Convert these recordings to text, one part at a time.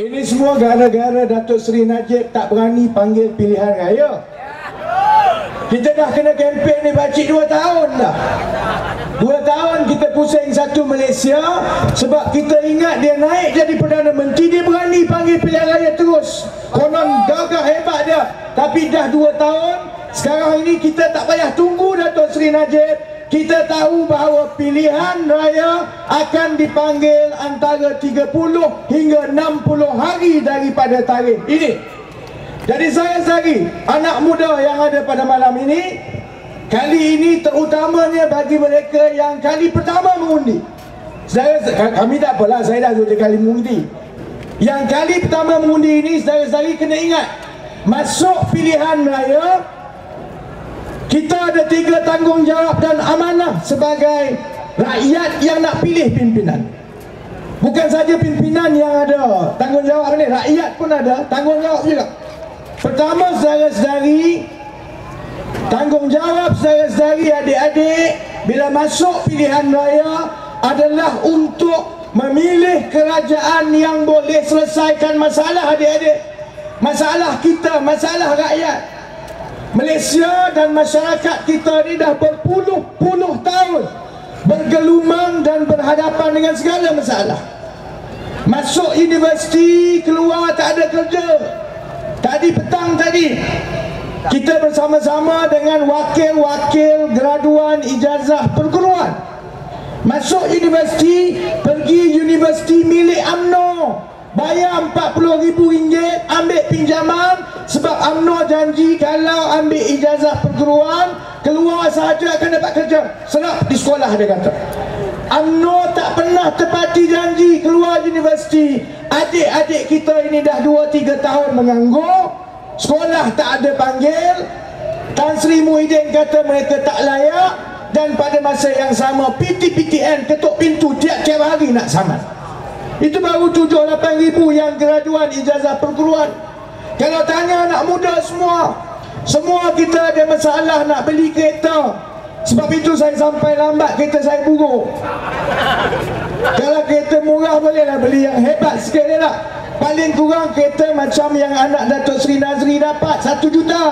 Ini semua gara-gara Datuk Seri Najib tak berani panggil pilihan raya. Kita dah kena kempen ni pakcik 2 tahun dah. 2 tahun kita pusing satu Malaysia. Sebab kita ingat dia naik jadi Perdana Menteri, dia berani panggil pilihan raya terus. Konon gagah hebat dia. Tapi dah 2 tahun. Sekarang ini kita tak payah tunggu Datuk Seri Najib. Kita tahu bahawa pilihan raya akan dipanggil antara 30 hingga 60 hari daripada tarikh ini. Jadi saya sari anak muda yang ada pada malam ini, kali ini terutamanya bagi mereka yang kali pertama mengundi. Kami tak apalah, saya dah 2 kali mengundi. Yang kali pertama mengundi ini, saudara-saudari kena ingat, masuk pilihan raya, kita ada 3 tanggungjawab dan amanah sebagai rakyat yang nak pilih pimpinan. Bukan saja pimpinan yang ada tanggungjawab ni, rakyat pun ada tanggungjawab juga. Pertama, saudara-saudari, tanggungjawab saudara-saudari adik-adik bila masuk pilihan raya adalah untuk memilih kerajaan yang boleh selesaikan masalah adik-adik. Masalah kita, masalah rakyat. Malaysia dan masyarakat kita ni dah berpuluh-puluh tahun bergelumang dan berhadapan dengan segala masalah. Masuk universiti, keluar tak ada kerja. Tadi petang tadi kita bersama-sama dengan wakil-wakil graduan ijazah perguruan masuk universiti, pergi universiti milik UMNO, bayar RM40,000, ambil pinjaman. Sebab UMNO janji kalau ambil ijazah perguruan, keluar sahaja akan dapat kerja. Serap di sekolah, dia kata. UMNO tak pernah tepati janji keluar universiti. Adik-adik kita ini dah 2-3 tahun menganggur, sekolah tak ada panggil. Tan Sri Muhyiddin kata mereka tak layak. Dan pada masa yang sama PTPTN ketuk pintu tiap-tiap hari nak saman. Itu baru 7-8 ribu yang graduan ijazah perguruan. Kalau tanya anak muda semua kita ada masalah nak beli kereta. Sebab itu saya sampai lambat, kereta saya buruk. Kalau kereta murah bolehlah beli yang hebat sikit je lah. Paling kurang kereta macam yang anak Datuk Seri Nazri dapat 1 juta.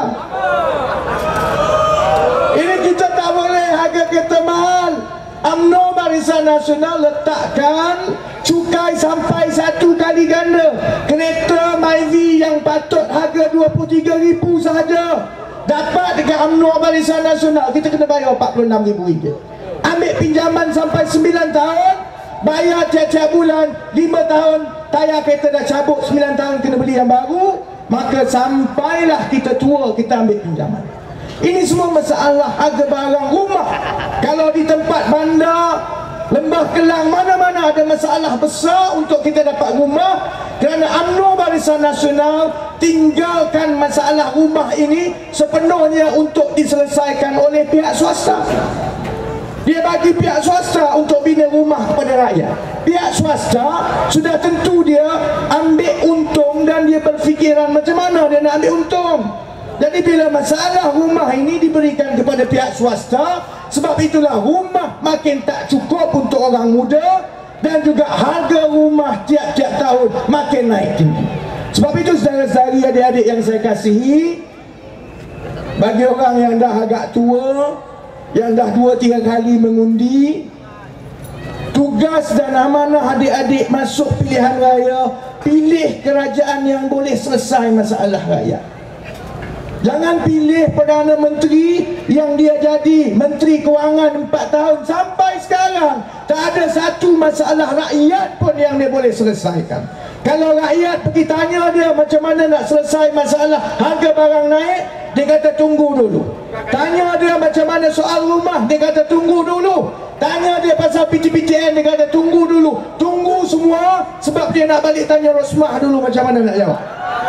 Ini kita tak boleh harga kereta mahal. UMNO Barisan Nasional letakkan cukai sampai 1 kali ganda. Kereta Myvi yang patut harga RM23,000 sahaja, dapat dekat UMNO Barisan Nasional kita kena bayar RM46,000. Ambil pinjaman sampai 9 tahun, bayar tiap-tiap bulan 5 tahun, tayar kereta dah cabut 9 tahun kena beli yang baru. Maka sampailah kita tua kita ambil pinjaman. Ini semua masalah harga barang rumah. Kalau di tempat bandar, Lembah Kelang, mana-mana ada masalah besar untuk kita dapat rumah. Kerana UMNO Barisan Nasional tinggalkan masalah rumah ini sepenuhnya untuk diselesaikan oleh pihak swasta. Dia bagi pihak swasta untuk bina rumah kepada rakyat. Pihak swasta sudah tentu dia ambil untung dan dia berfikiran macam mana dia nak ambil untung. Jadi bila masalah rumah ini diberikan kepada pihak swasta, sebab itulah rumah makin tak cukup untuk orang muda dan juga harga rumah tiap-tiap tahun makin naik tinggi. Sebab itu saudara-saudari, adik-adik yang saya kasihi, bagi orang yang dah agak tua, yang dah 2-3 kali mengundi, tugas dan amanah adik-adik masuk pilihan raya, pilih kerajaan yang boleh selesai masalah rakyat. Jangan pilih Perdana Menteri yang dia jadi Menteri Kewangan 4 tahun. Sampai sekarang tak ada satu masalah rakyat pun yang dia boleh selesaikan. Kalau rakyat pergi tanya dia macam mana nak selesai masalah harga barang naik, dia kata tunggu dulu. Tanya dia macam mana soal rumah, dia kata tunggu dulu. Tanya dia pasal PTPTN, dia kata tunggu dulu. Tunggu semua sebab dia nak balik tanya Rosmah dulu macam mana nak jawab.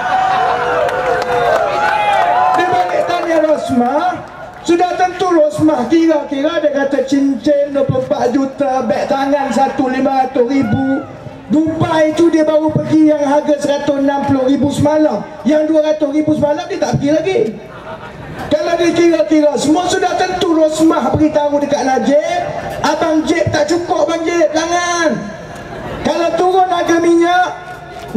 Rosmah, sudah tentu Rosmah kira-kira dia kata cincin 24 juta, beg tangan 1,500,000. Dubai itu dia baru pergi yang harga 160,000 semalam. Yang 200,000 semalam dia tak pergi lagi. Kalau dia kira-kira semua sudah tentu Rosmah beritahu dekat Najib, abang Jib tak cukup bang Jib, jangan. Kalau turun harga minyak,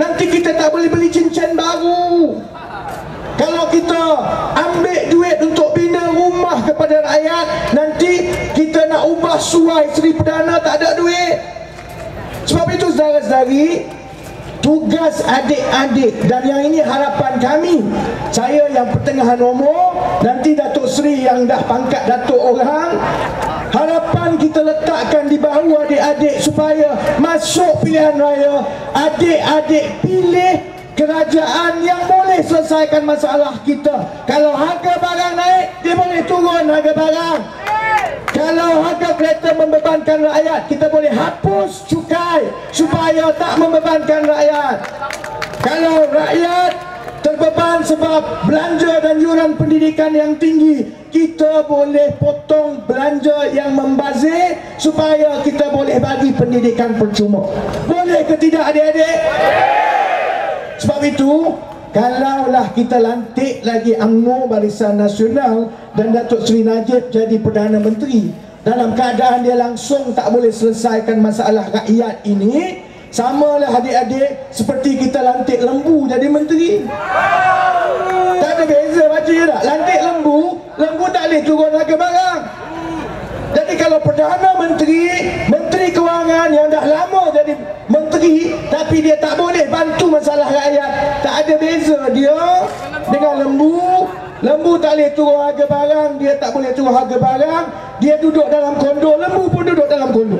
Nanti kita tak boleh beli cincin baru. Kalau kita ambil duit untuk bina rumah kepada rakyat, nanti kita nak ubah suai Seri Perdana tak ada duit. Sebab itu saudara-saudari, tugas adik-adik, dan yang ini harapan kami, saya yang pertengahan umur, nanti Datuk Seri yang dah pangkat Datuk orang, harapan kita letakkan di bahu adik-adik supaya masuk pilihan raya, adik-adik pilih kerajaan yang boleh selesaikan masalah kita. Kalau harga barang naik, dia boleh turun harga barang. Kalau harga kereta membebankan rakyat, kita boleh hapus cukai supaya tak membebankan rakyat. Kalau rakyat terbeban sebab belanja dan yuran pendidikan yang tinggi, kita boleh potong belanja yang membazir supaya kita boleh bagi pendidikan percuma. Boleh ke tidak adik-adik? Sebab itu, kalaulah kita lantik lagi UMNO Barisan Nasional dan Datuk Seri Najib jadi Perdana Menteri, dalam keadaan dia langsung tak boleh selesaikan masalah rakyat ini, samalah adik-adik seperti kita lantik lembu jadi menteri. Tak ada beza baca je tak? Lantik lembu, lembu tak boleh turun harga barang. Jadi kalau Perdana Menteri, Menteri Kewangan yang dah lama jadi menteri, tapi dia tak boleh bantu masalah rakyat, tak ada beza dia dengan lembu. Lembu tak boleh turun harga barang, dia tak boleh turun harga barang, dia duduk dalam kondo, lembu pun duduk dalam kondo.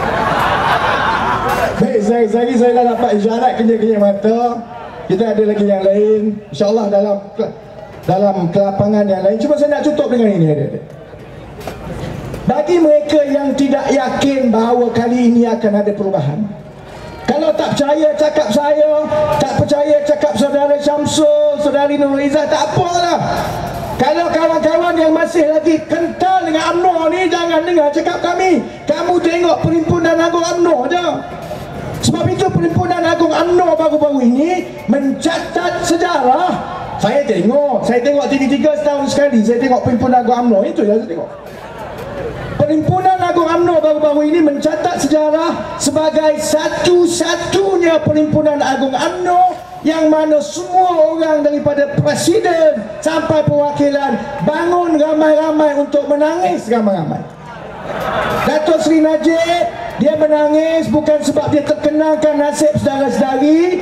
Baik, saya dah dapat isyarat kenyang-kenyang mata. Kita ada lagi yang lain, InsyaAllah dalam kelapangan yang lain. Cuma saya nak tutup dengan ini, adik-adik. Bagi mereka yang tidak yakin bahawa kali ini akan ada perubahan, kalau tak percaya cakap saya, tak percaya cakap saudara Syamsul, saudari Nuriza, tak apalah. Kalau kawan-kawan yang masih lagi kental dengan UMNO ni, jangan dengar cakap kami. Kamu tengok Perhimpunan Agung UMNO je. Sebab itu Perhimpunan Agung UMNO baru-baru ini mencatat sejarah. Saya tengok TV3 setahun sekali, saya tengok Perhimpunan Agung UMNO, itu yang saya tengok. Perhimpunan Agung UMNO baru-baru ini mencatat sejarah sebagai satu-satunya Perhimpunan Agung UMNO yang mana semua orang daripada presiden sampai perwakilan bangun ramai-ramai untuk menangis ramai-ramai. Datuk Seri Najib, dia menangis bukan sebab dia terkenalkan nasib saudara-saudari.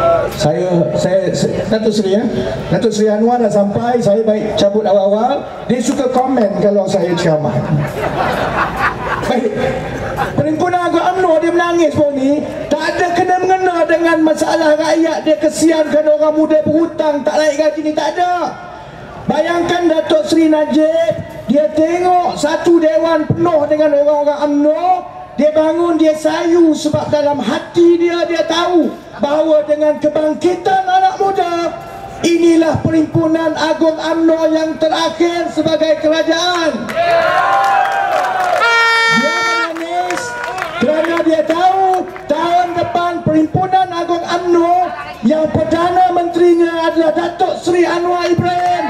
Datuk Seri Anwar dah sampai, saya baik cabut awal-awal. Dia suka komen kalau saya ceramah. Baik, Perhimpunan Agung UMNO dia menangis pun ni tak ada kena-mengena dengan masalah rakyat. Dia kesiankan orang muda berhutang tak naik gaji ni, tak ada. Bayangkan Datuk Seri Najib, dia tengok satu dewan penuh dengan orang-orang UMNO, dia bangun, dia sayu sebab dalam hati dia, dia tahu bahawa dengan kebangkitan anak muda, inilah Perhimpunan Agung UMNO yang terakhir sebagai kerajaan. Dia menangis kerana dia tahu tahun depan Perhimpunan Agung UMNO yang Perdana Menterinya adalah Datuk Seri Anwar Ibrahim.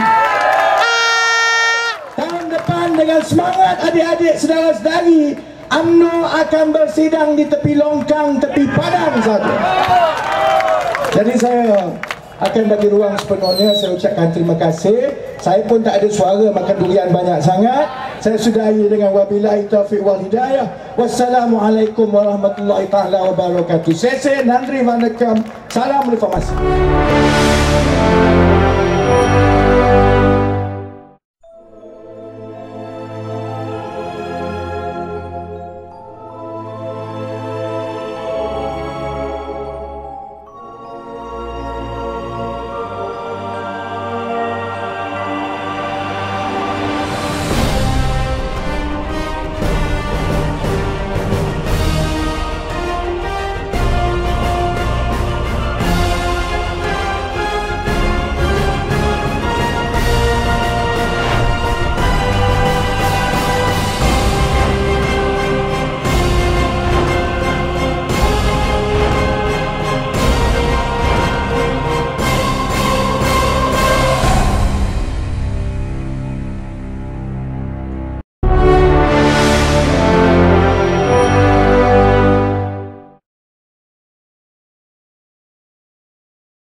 Tahun depan dengan semangat adik-adik saudara-saudari, UMNO akan bersidang di tepi longkang, tepi padang saja. Jadi saya akan bagi ruang sepenuhnya. Saya ucapkan terima kasih. Saya pun tak ada suara makan durian banyak sangat. Saya sudahi dengan wabillahi taufiq wal hidayah. Wassalamualaikum warahmatullahi taala wabarakatuh. Saya Nandri Vanakam. Salam reformasi.